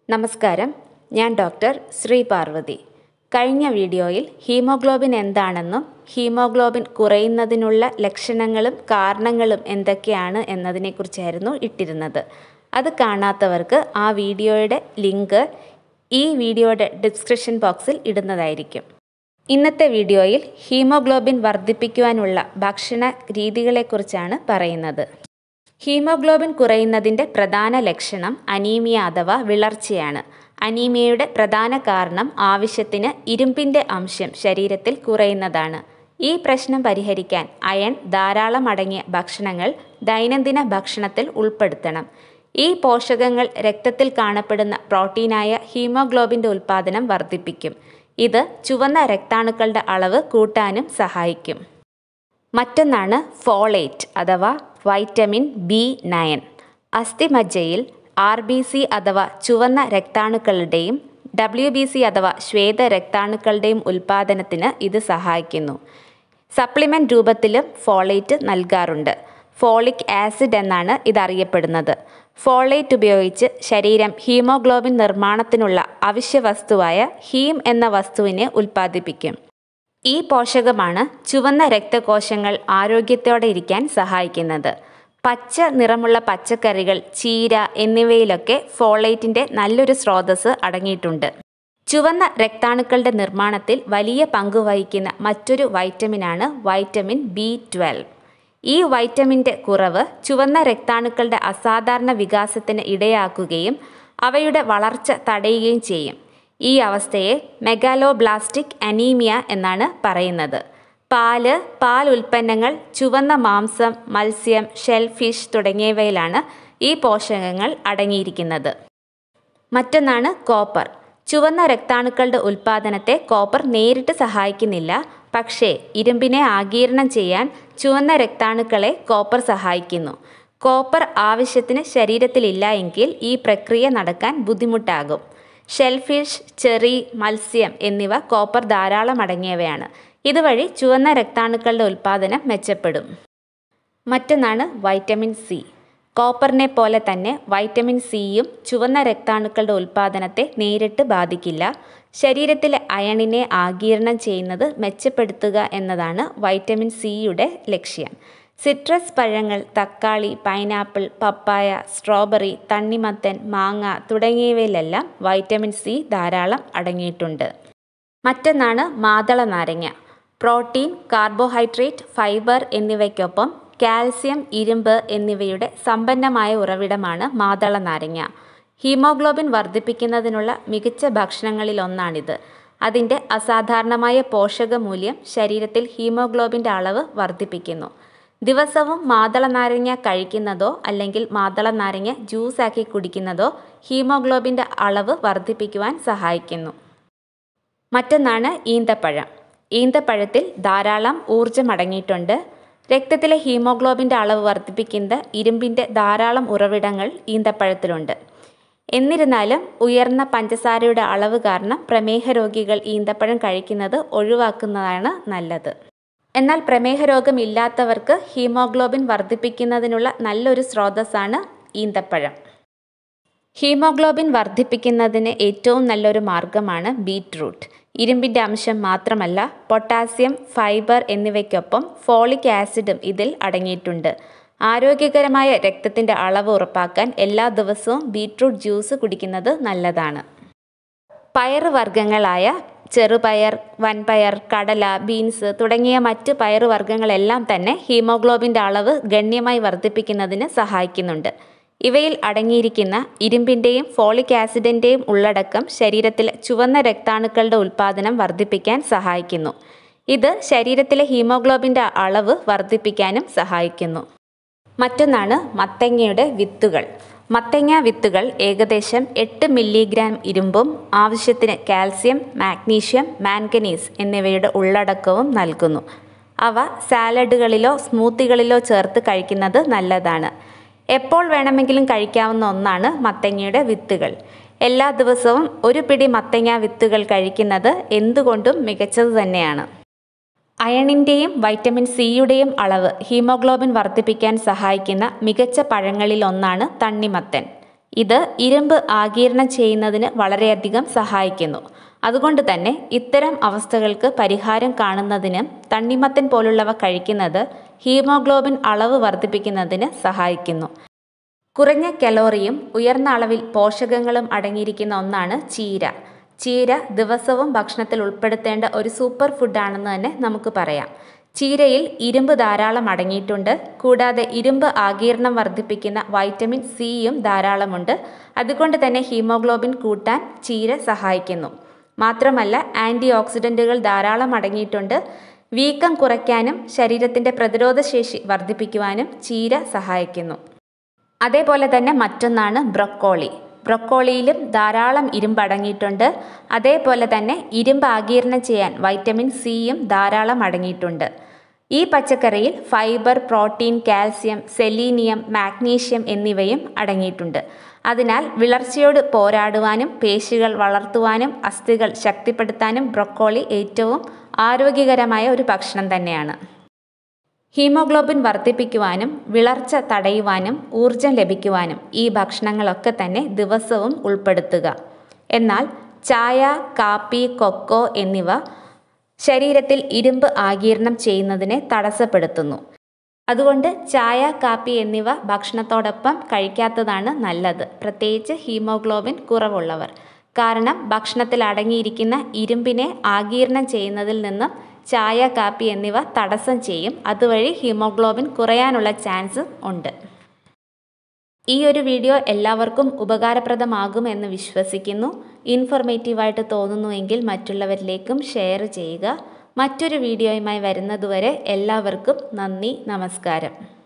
നമസ്കാരം, ഞാൻ ഡോക്ടർ ശ്രീ പാർവതി. കഴിഞ്ഞ വീഡിയോയിൽ ഹീമോഗ്ലോബിൻ എന്താണെന്നും ഹീമോഗ്ലോബിൻ കുറയുന്നതിനുള്ള ലക്ഷണങ്ങളും കാരണങ്ങളും എന്തൊക്കെയാണ് എന്നതിനെക്കുറിച്ചായിരുന്നു ഇട്ടിരുന്നത്. അത് കാണാത്തവർക്ക് ആ വീഡിയോയുടെ ലിങ്ക് ഈ വീഡിയോയുടെ ഡിസ്ക്രിപ്ഷൻ ബോക്സിൽ ഇടുന്നതായിരിക്കും. ഇന്നത്തെ വീഡിയോയിൽ ഹീമോഗ്ലോബിൻ വർദ്ധിപ്പിക്കുവാനുള്ള ഭക്ഷണ രീതികളെക്കുറിച്ചാണ് പറയുന്നത്. ഹീമോഗ്ലോബിൻ കുറയുന്നതിൻ്റെ പ്രധാന ലക്ഷണം അനീമിയ അഥവാ വിളർച്ചയാണ്. അനീമിയയുടെ പ്രധാന കാരണം ആവശ്യത്തിന് ഇരുമ്പിൻ്റെ അംശം ശരീരത്തിൽ കുറയുന്നതാണ്. ഈ പ്രശ്നം പരിഹരിക്കാൻ അയൺ ധാരാളം അടങ്ങിയ ഭക്ഷണങ്ങൾ ദൈനംദിന ഭക്ഷണത്തിൽ ഉൾപ്പെടുത്തണം. ഈ പോഷകങ്ങൾ രക്തത്തിൽ കാണപ്പെടുന്ന പ്രോട്ടീനായ ഹീമോഗ്ലോബിൻ്റെ ഉൽപ്പാദനം വർദ്ധിപ്പിക്കും. ഇത് ചുവന്ന രക്താണുക്കളുടെ അളവ് കൂട്ടാനും സഹായിക്കും. മറ്റൊന്നാണ് ഫോളേറ്റ് അഥവാ വൈറ്റമിൻ B9. അസ്ഥിമജ്ജയിൽ RBC അഥവാ ചുവന്ന രക്താണുക്കളുടെയും WBC അഥവാ ശ്വേത രക്താണുക്കളുടെയും ഉൽപ്പാദനത്തിന് ഇത് സഹായിക്കുന്നു. സപ്ലിമെൻ്റ് രൂപത്തിലും ഫോളേറ്റ് നൽകാറുണ്ട്. ഫോളിക് ആസിഡ് എന്നാണ് ഇതറിയപ്പെടുന്നത്. ഫോളേറ്റ് ഉപയോഗിച്ച് ശരീരം ഹീമോഗ്ലോബിൻ നിർമ്മാണത്തിനുള്ള അവശ്യ വസ്തുവായ ഹീം എന്ന വസ്തുവിനെ ഉൽപ്പാദിപ്പിക്കും. ഈ പോഷകമാണ് ചുവന്ന രക്തകോശങ്ങൾ ആരോഗ്യത്തോടെ ഇരിക്കാൻ സഹായിക്കുന്നത്. പച്ച നിറമുള്ള പച്ചക്കറികൾ, ചീര എന്നിവയിലൊക്കെ ഫോളേറ്റിൻ്റെ നല്ലൊരു സ്രോതസ്സ് അടങ്ങിയിട്ടുണ്ട്. ചുവന്ന രക്താണുക്കളുടെ നിർമ്മാണത്തിൽ വലിയ പങ്ക് വഹിക്കുന്ന മറ്റൊരു വൈറ്റമിനാണ് വൈറ്റമിൻ B12. ഈ വൈറ്റമിൻ്റെ കുറവ് ചുവന്ന രക്താണുക്കളുടെ അസാധാരണ വികാസത്തിന് ഇടയാക്കുകയും അവയുടെ വളർച്ച തടയുകയും ചെയ്യും. ഈ അവസ്ഥയെ മെഗാലോബ്ലാസ്റ്റിക് അനീമിയ എന്നാണ് പറയുന്നത്. പാൽ ഉൽപ്പന്നങ്ങൾ, ചുവന്ന മാംസം, മത്സ്യം, ഷെൽഫിഷ് തുടങ്ങിയവയിലാണ് ഈ പോഷകങ്ങൾ അടങ്ങിയിരിക്കുന്നത്. മറ്റൊന്നാണ് കോപ്പർ. ചുവന്ന രക്താണുക്കളുടെ ഉൽപ്പാദനത്തെ കോപ്പർ നേരിട്ട് സഹായിക്കുന്നില്ല. പക്ഷേ ഇരുമ്പിനെ ആഗിരണം ചെയ്യാൻ ചുവന്ന രക്താണുക്കളെ കോപ്പർ സഹായിക്കുന്നു. കോപ്പർ ആവശ്യത്തിന് ശരീരത്തിലില്ല എങ്കിൽ ഈ പ്രക്രിയ നടക്കാൻ ബുദ്ധിമുട്ടാകും. ഷെൽഫിഷ്, ചെറി, മത്സ്യം എന്നിവ കോപ്പർ ധാരാളം അടങ്ങിയവയാണ്. ഇതുവഴി ചുവന്ന രക്താണുക്കളുടെ ഉൽപ്പാദനം മെച്ചപ്പെടും. മറ്റൊന്നാണ് വൈറ്റമിൻ C. കോപ്പറിനെ പോലെ തന്നെ വൈറ്റമിൻ സിയും ചുവന്ന രക്താണുക്കളുടെ ഉൽപ്പാദനത്തെ നേരിട്ട് ബാധിക്കില്ല. ശരീരത്തിലെ അയണിനെ ആഗിരണം ചെയ്യുന്നത് മെച്ചപ്പെടുത്തുക എന്നതാണ് വൈറ്റമിൻ സിയുടെ ലക്ഷ്യം. സിട്രസ് പഴങ്ങൾ, തക്കാളി, പൈനാപ്പിൾ, പപ്പായ, സ്ട്രോബെറി, തണ്ണിമത്തൻ, മാങ്ങ തുടങ്ങിയവയിലെല്ലാം വൈറ്റമിൻ C ധാരാളം അടങ്ങിയിട്ടുണ്ട്. മറ്റൊന്നാണ് മാതള നാരങ്ങ. പ്രോട്ടീൻ, കാർബോഹൈഡ്രേറ്റ്, ഫൈബർ എന്നിവയ്ക്കൊപ്പം കാൽസ്യം, ഇരുമ്പ് എന്നിവയുടെ സമ്പന്നമായ ഉറവിടമാണ് മാതള നാരങ്ങ. ഹീമോഗ്ലോബിൻ വർദ്ധിപ്പിക്കുന്നതിനുള്ള മികച്ച ഭക്ഷണങ്ങളിലൊന്നാണിത്. അതിൻ്റെ അസാധാരണമായ പോഷകമൂല്യം ശരീരത്തിൽ ഹീമോഗ്ലോബിൻ്റെ അളവ് വർദ്ധിപ്പിക്കുന്നു. ദിവസവും മാതള നാരങ്ങ കഴിക്കുന്നതോ അല്ലെങ്കിൽ മാതള നാരങ്ങ ജ്യൂസാക്കി കുടിക്കുന്നതോ ഹീമോഗ്ലോബിൻ്റെ അളവ് വർദ്ധിപ്പിക്കുവാൻ സഹായിക്കുന്നു. മറ്റൊന്നാണ് ഈന്തപ്പഴം. ഈന്തപ്പഴത്തിൽ ധാരാളം ഊർജ്ജം അടങ്ങിയിട്ടുണ്ട്. രക്തത്തിലെ ഹീമോഗ്ലോബിൻ്റെ അളവ് വർദ്ധിപ്പിക്കുന്ന ഇരുമ്പിൻ്റെ ധാരാളം ഉറവിടങ്ങൾ ഈന്തപ്പഴത്തിലുണ്ട്. എന്നിരുന്നാലും ഉയർന്ന പഞ്ചസാരയുടെ അളവ് കാരണം പ്രമേഹ രോഗികൾ ഈന്തപ്പഴം കഴിക്കുന്നത് ഒഴിവാക്കുന്നതാണ് നല്ലത്. എന്നാൽ പ്രമേഹ രോഗം ഇല്ലാത്തവർക്ക് ഹീമോഗ്ലോബിൻ വർദ്ധിപ്പിക്കുന്നതിനുള്ള നല്ലൊരു സ്രോതസ്സാണ് ഈന്തപ്പഴം. ഹീമോഗ്ലോബിൻ വർദ്ധിപ്പിക്കുന്നതിന് ഏറ്റവും നല്ലൊരു മാർഗമാണ് ബീറ്റ്റൂട്ട്. ഇരുമ്പിൻ്റെ അംശം മാത്രമല്ല, പൊട്ടാസ്യം, ഫൈബർ എന്നിവയ്ക്കൊപ്പം ഫോളിക് ആസിഡും ഇതിൽ അടങ്ങിയിട്ടുണ്ട്. ആരോഗ്യകരമായ രക്തത്തിൻ്റെ അളവ് ഉറപ്പാക്കാൻ എല്ലാ ദിവസവും ബീറ്റ്റൂട്ട് ജ്യൂസ് കുടിക്കുന്നത് നല്ലതാണ്. പയറുവർഗ്ഗങ്ങളായ ചെറുപയർ, വൻപയർ, കടല, ബീൻസ് തുടങ്ങിയ മറ്റ് പയറുവർഗ്ഗങ്ങളെല്ലാം തന്നെ ഹീമോഗ്ലോബിൻ്റെ അളവ് ഗണ്യമായി വർദ്ധിപ്പിക്കുന്നതിന് സഹായിക്കുന്നുണ്ട്. ഇവയിൽ അടങ്ങിയിരിക്കുന്ന ഇരുമ്പിൻ്റെയും ഫോളിക് ആസിഡിൻ്റെയും ഉള്ളടക്കം ശരീരത്തിലെ ചുവന്ന രക്താണുക്കളുടെ ഉൽപ്പാദനം വർദ്ധിപ്പിക്കാൻ സഹായിക്കുന്നു. ഇത് ശരീരത്തിലെ ഹീമോഗ്ലോബിൻ്റെ അളവ് വർദ്ധിപ്പിക്കാനും സഹായിക്കുന്നു. മറ്റൊന്നാണ് മത്തങ്ങയുടെ വിത്തുകൾ. മത്തങ്ങ വിത്തുകൾ ഏകദേശം 8 മില്ലിഗ്രാം ഇരുമ്പും ആവശ്യത്തിന് കാൽസ്യം, മാഗ്നീഷ്യം, മാംഗനീസ് എന്നിവയുടെ ഉള്ളടക്കവും നൽകുന്നു. അവ സാലഡുകളിലോ സ്മൂത്തികളിലോ ചേർത്ത് കഴിക്കുന്നത് നല്ലതാണ്. എപ്പോൾ വേണമെങ്കിലും കഴിക്കാവുന്ന ഒന്നാണ് മത്തങ്ങയുടെ വിത്തുകൾ. എല്ലാ ദിവസവും ഒരു പിടി മത്തങ്ങ വിത്തുകൾ കഴിക്കുന്നത് എന്തുകൊണ്ടും മികച്ചത് തന്നെയാണ്. അയണിൻ്റെയും വൈറ്റമിൻ സിയുടെയും അളവ് ഹീമോഗ്ലോബിൻ വർദ്ധിപ്പിക്കാൻ സഹായിക്കുന്ന മികച്ച പഴങ്ങളിലൊന്നാണ് തണ്ണിമത്തൻ. ഇത് ഇരുമ്പ് ആഗിരണം ചെയ്യുന്നതിന് വളരെയധികം സഹായിക്കുന്നു. അതുകൊണ്ട് തന്നെ ഇത്തരം അവസ്ഥകൾക്ക് പരിഹാരം കാണുന്നതിന് തണ്ണിമത്തൻ പോലുള്ളവ കഴിക്കുന്നത് ഹീമോഗ്ലോബിൻ അളവ് വർദ്ധിപ്പിക്കുന്നതിന് സഹായിക്കുന്നു. കുറഞ്ഞ കലോറിയും ഉയർന്ന അളവിൽ പോഷകങ്ങളും അടങ്ങിയിരിക്കുന്ന ഒന്നാണ് ചീര. ചീര ദിവസവും ഭക്ഷണത്തിൽ ഉൾപ്പെടുത്തേണ്ട ഒരു സൂപ്പർ ഫുഡാണെന്ന് തന്നെ നമുക്ക് പറയാം. ചീരയിൽ ഇരുമ്പ് ധാരാളം അടങ്ങിയിട്ടുണ്ട്. കൂടാതെ ഇരുമ്പ് ആഗിരണം വർദ്ധിപ്പിക്കുന്ന വൈറ്റമിൻ സിയും ധാരാളമുണ്ട്. അതുകൊണ്ട് തന്നെ ഹീമോഗ്ലോബിൻ കൂട്ടാൻ ചീര സഹായിക്കുന്നു. മാത്രമല്ല ആൻറ്റി ഓക്സിഡൻറ്റുകൾ ധാരാളം അടങ്ങിയിട്ടുണ്ട്. വീക്കം കുറയ്ക്കാനും ശരീരത്തിൻ്റെ പ്രതിരോധശേഷി വർദ്ധിപ്പിക്കുവാനും ചീര സഹായിക്കുന്നു. അതേപോലെ തന്നെ മറ്റൊന്നാണ് ബ്രൊക്കോളി. ബ്രൊക്കോളിയിലും ധാരാളം ഇരുമ്പ് അടങ്ങിയിട്ടുണ്ട്. അതേപോലെ തന്നെ ഇരുമ്പ് ആഗിരണം ചെയ്യാൻ വൈറ്റമിൻ സിയും ധാരാളം അടങ്ങിയിട്ടുണ്ട്. ഈ പച്ചക്കറിയിൽ fibre, protein, calcium, selenium, magnesium എന്നിവയും അടങ്ങിയിട്ടുണ്ട്. അതിനാൽ വിളർച്ചയോട് പോരാടുവാനും പേശികൾ വളർത്തുവാനും അസ്ഥികൾ ശക്തിപ്പെടുത്താനും ബ്രൊക്കോളി ഏറ്റവും ആരോഗ്യകരമായ ഒരു ഭക്ഷണം തന്നെയാണ്. ഹീമോഗ്ലോബിൻ വർദ്ധിപ്പിക്കുവാനും വിളർച്ച തടയുവാനും ഊർജം ലഭിക്കുവാനും ഈ ഭക്ഷണങ്ങളൊക്കെ തന്നെ ദിവസവും ഉൾപ്പെടുത്തുക. എന്നാൽ ചായ, കാപ്പി, കൊക്കോ എന്നിവ ശരീരത്തിൽ ഇരുമ്പ് ആഗിരണം ചെയ്യുന്നതിനെ തടസ്സപ്പെടുത്തുന്നു. അതുകൊണ്ട് ചായ, കാപ്പി എന്നിവ ഭക്ഷണത്തോടൊപ്പം കഴിക്കാത്തതാണ് നല്ലത്, പ്രത്യേകിച്ച് ഹീമോഗ്ലോബിൻ കുറവുള്ളവർ. കാരണം ഭക്ഷണത്തിൽ അടങ്ങിയിരിക്കുന്ന ഇരുമ്പിനെ ആഗിരണം ചെയ്യുന്നതിൽ നിന്നും ചായ, കാപ്പി എന്നിവ തടസ്സം ചെയ്യും. അതുവഴി ഹീമോഗ്ലോബിൻ കുറയാനുള്ള ചാൻസ് ഉണ്ട്. ഈ ഒരു വീഡിയോ എല്ലാവർക്കും ഉപകാരപ്രദമാകുമെന്ന് വിശ്വസിക്കുന്നു. ഇൻഫോർമേറ്റീവായിട്ട് തോന്നുന്നുവെങ്കിൽ മറ്റുള്ളവരിലേക്കും ഷെയർ ചെയ്യുക. മറ്റൊരു വീഡിയോയുമായി വരുന്നതുവരെ എല്ലാവർക്കും നന്ദി, നമസ്കാരം.